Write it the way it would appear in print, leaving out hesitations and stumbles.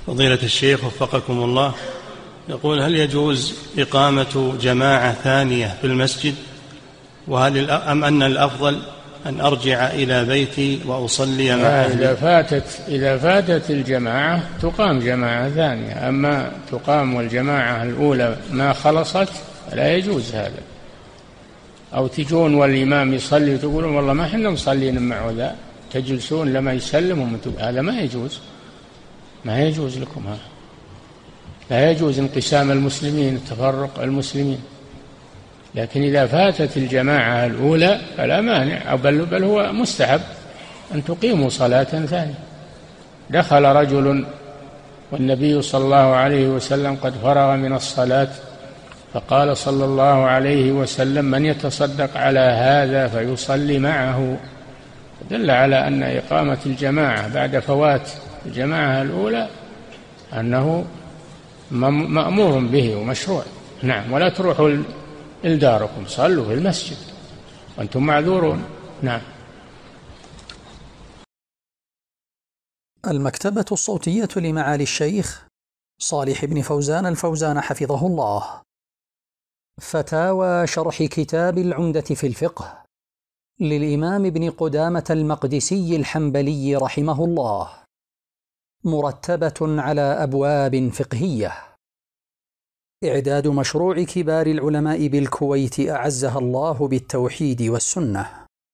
فضيلة الشيخ وفقكم الله، يقول: هل يجوز إقامة جماعة ثانية في المسجد؟ أم أن الأفضل أن أرجع إلى بيتي وأصلي مع أهلي؟ إذا فاتت الجماعة تقام جماعة ثانية، أما تقام والجماعة الأولى ما خلصت لا يجوز هذا. أو تجون والإمام يصلي وتقولون والله ما احنا مصلين معه ذا، تجلسون لما يسلم، هذا ما يجوز، ما يجوز لكم هذا. لا يجوز انقسام المسلمين، تفرق المسلمين. لكن إذا فاتت الجماعة الأولى فلا مانع، بل هو مستحب أن تقيموا صلاة ثانية. دخل رجل والنبي صلى الله عليه وسلم قد فرغ من الصلاة، فقال صلى الله عليه وسلم: من يتصدق على هذا فيصلي معه. دل على أن إقامة الجماعة بعد فوات الجماعة الأولى أنه مأمور به ومشروع. نعم. ولا تروحوا لداركم، صلوا في المسجد وأنتم معذورون. نعم. المكتبة الصوتية لمعالي الشيخ صالح بن فوزان الفوزان حفظه الله. فتاوى شرح كتاب العمدة في الفقه للإمام ابن قدامة المقدسي الحنبلي رحمه الله، مرتبة على أبواب فقهية. إعداد مشروع كبار العلماء بالكويت أعزها الله بالتوحيد والسنة.